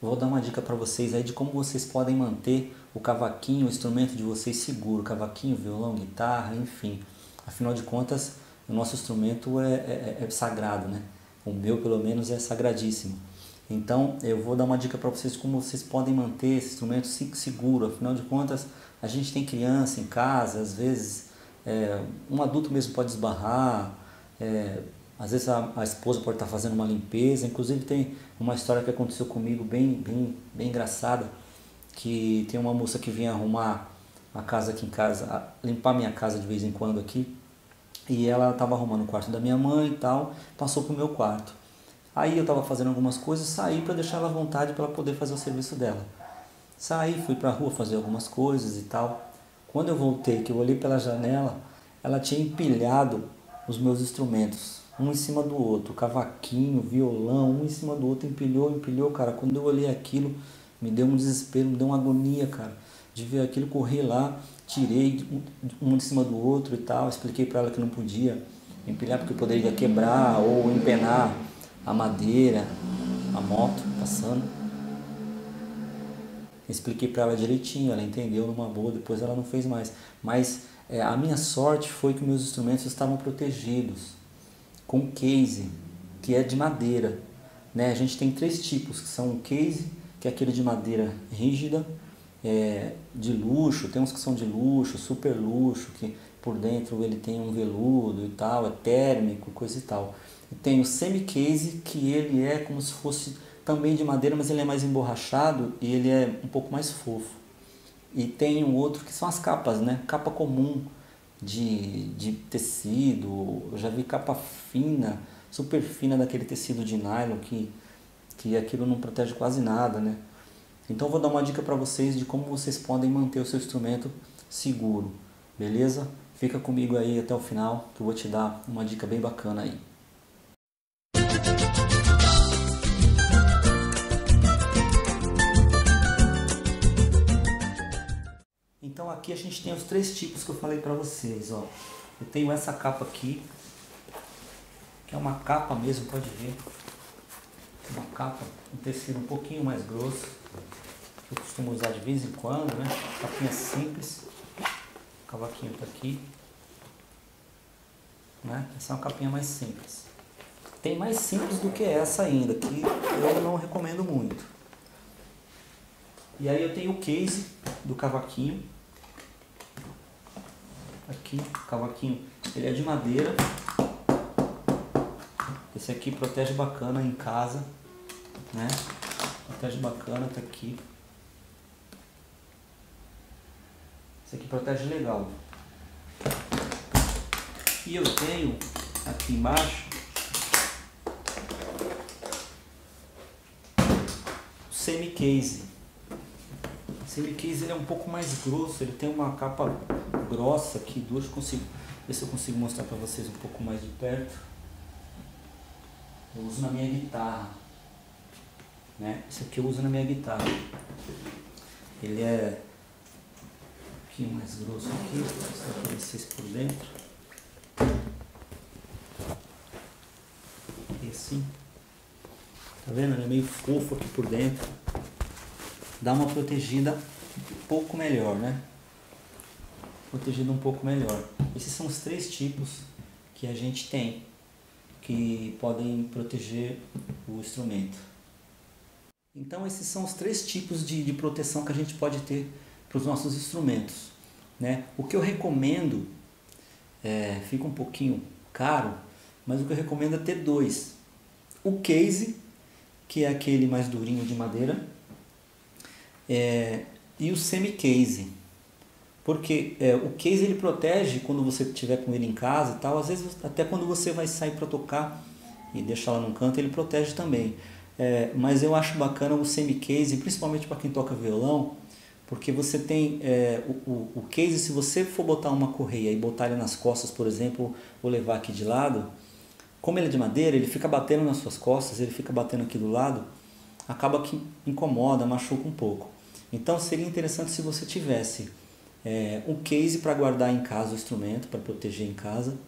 vou dar uma dica para vocês aí de como vocês podem manter o cavaquinho, o instrumento de vocês seguro, cavaquinho, violão, guitarra, enfim. Afinal de contas, o nosso instrumento é sagrado, né? O meu, pelo menos, é sagradíssimo. Então, eu vou dar uma dica para vocês como vocês podem manter esse instrumento seguro. Afinal de contas, a gente tem criança em casa, às vezes um adulto mesmo pode esbarrar, às vezes a esposa pode estar fazendo uma limpeza. Inclusive tem uma história que aconteceu comigo bem engraçada, que tem uma moça que vinha arrumar a casa aqui em casa, limpar minha casa de vez em quando aqui, e ela estava arrumando o quarto da minha mãe e tal, passou pro meu quarto. Aí eu estava fazendo algumas coisas, saí para deixar ela à vontade para ela poder fazer o serviço dela. Saí, fui para a rua fazer algumas coisas e tal. Quando eu voltei, que eu olhei pela janela, ela tinha empilhado os meus instrumentos, um em cima do outro, cavaquinho, violão, um em cima do outro, empilhou, cara. Quando eu olhei aquilo, me deu um desespero, me deu uma agonia, cara, de ver aquilo. Correr lá, tirei um de cima do outro e tal, expliquei para ela que não podia empilhar porque poderia quebrar ou empenar a madeira, a moto passando. Expliquei para ela direitinho, ela entendeu numa boa, depois ela não fez mais. Mas a minha sorte foi que meus instrumentos estavam protegidos com case, que é de madeira, né? A gente tem três tipos, que são o case, que é aquele de madeira rígida, de luxo, tem uns que são de luxo, super luxo, que por dentro ele tem um veludo e tal, é térmico, coisa e tal. E tem o semi-case, que ele é como se fosse também de madeira, mas ele é mais emborrachado e ele é um pouco mais fofo. E tem um outro que são as capas, né? Capa comum de tecido, eu já vi capa fina, super fina daquele tecido de nylon que aquilo não protege quase nada, né? Então eu vou dar uma dica para vocês de como vocês podem manter o seu instrumento seguro, beleza? Fica comigo aí até o final que eu vou te dar uma dica bem bacana aí. Então aqui a gente tem os três tipos que eu falei para vocês, ó. Eu tenho essa capa aqui, que é uma capa mesmo, pode ver. Uma capa, um tecido um pouquinho mais grosso, que eu costumo usar de vez em quando, né? Capinha simples. O cavaquinho tá aqui, né? Essa é uma capinha mais simples. Tem mais simples do que essa ainda, que eu não recomendo muito. E aí eu tenho o case do cavaquinho. Aqui, o cavaquinho, ele é de madeira. Esse aqui protege bacana em casa, né? Protege bacana, tá aqui. Esse aqui protege legal. E eu tenho aqui embaixo o semi-case. O semi-case ele é um pouco mais grosso, ele tem uma capa grossa aqui, dura. Consigo ver se eu consigo mostrar para vocês um pouco mais de perto. Eu uso na minha guitarra, né? Esse aqui eu uso na minha guitarra. Ele é um pouquinho mais grosso aqui, vou mostrar para vocês por dentro. E assim, tá vendo? Ele é meio fofo aqui por dentro. Dá uma protegida um pouco melhor, né? Protegida um pouco melhor. Esses são os três tipos que a gente tem, que podem proteger o instrumento. Então esses são os três tipos de proteção que a gente pode ter para os nossos instrumentos, né? O que eu recomendo, fica um pouquinho caro, mas o que eu recomendo é ter dois. O case, que é aquele mais durinho de madeira, e o semi-case. Porque o case ele protege quando você estiver com ele em casa e tal, às vezes até quando você vai sair para tocar e deixar lá num canto, ele protege também. Mas eu acho bacana o semi-case, principalmente para quem toca violão, porque você tem o case, se você for botar uma correia e botar ele nas costas, por exemplo, ou levar aqui de lado, como ele é de madeira, ele fica batendo nas suas costas, ele fica batendo aqui do lado, acaba que incomoda, machuca um pouco. Então seria interessante se você tivesse um case para guardar em casa o instrumento, para proteger em casa,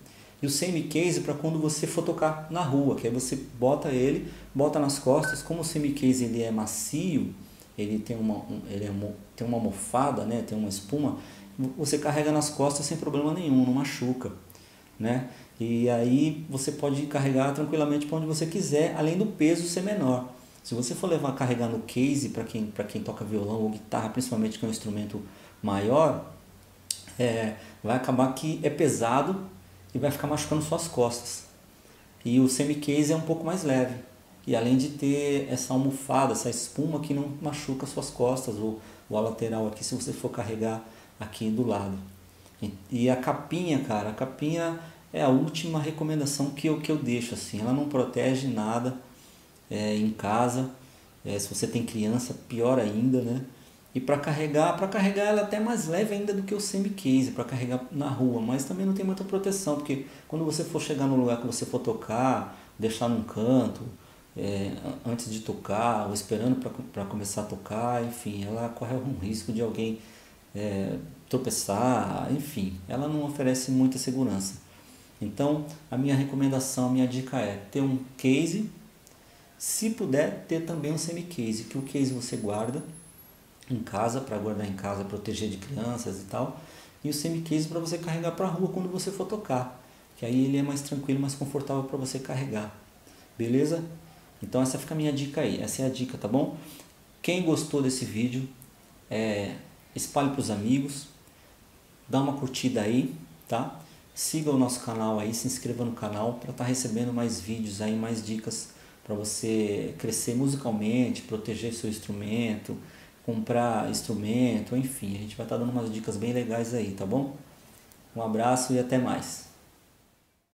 E o semi-case para quando você for tocar na rua, que aí você bota ele, bota nas costas. Como o semi-case ele é macio, ele tem tem uma almofada, né? Tem uma espuma, você carrega nas costas sem problema nenhum, não machuca, né? E aí você pode carregar tranquilamente para onde você quiser, além do peso ser menor. Se você for levar carregar no case, para quem toca violão ou guitarra, principalmente que é um instrumento maior, vai acabar que é pesado e vai ficar machucando suas costas. E o semi-case é um pouco mais leve. E além de ter essa almofada, essa espuma que não machuca suas costas ou a lateral aqui, se você for carregar aqui do lado. E a capinha, cara, a capinha é a última recomendação que eu deixo assim. Ela não protege nada em casa. Se você tem criança, pior ainda, né? E para carregar ela é até mais leve ainda do que o semi-case, para carregar na rua, mas também não tem muita proteção, porque quando você for chegar no lugar que você for tocar, deixar num canto, antes de tocar, ou esperando para começar a tocar, enfim, ela corre um risco de alguém tropeçar, enfim, ela não oferece muita segurança. Então, a minha recomendação, a minha dica é ter um case, se puder ter também um semi-case, que o case você guarda em casa, para guardar em casa, proteger de crianças e tal, e o semi-case para você carregar para a rua quando você for tocar, que aí ele é mais tranquilo, mais confortável para você carregar, beleza? Então essa fica a minha dica aí, essa é a dica, tá bom? Quem gostou desse vídeo, espalhe para os amigos, dá uma curtida aí, tá? Siga o nosso canal aí, se inscreva no canal para estar recebendo mais vídeos aí, mais dicas para você crescer musicalmente, proteger seu instrumento, comprar instrumento, enfim, a gente vai estar dando umas dicas bem legais aí, tá bom? Um abraço e até mais.